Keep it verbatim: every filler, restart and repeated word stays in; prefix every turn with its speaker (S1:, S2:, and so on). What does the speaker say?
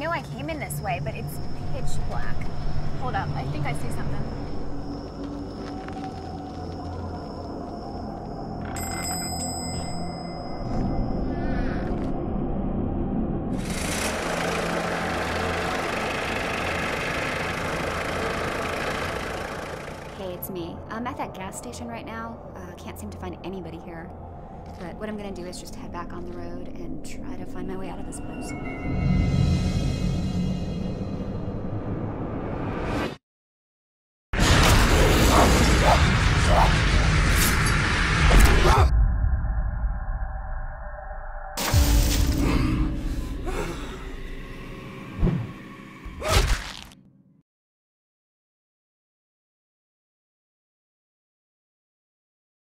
S1: knew I came in this way, but it's pitch black. Hold up, I think I see something.
S2: Hey, it's me. I'm at that gas station right now. Uh, can't seem to find anybody here. But what I'm gonna do is just head back on the road and try to find my way out of this place.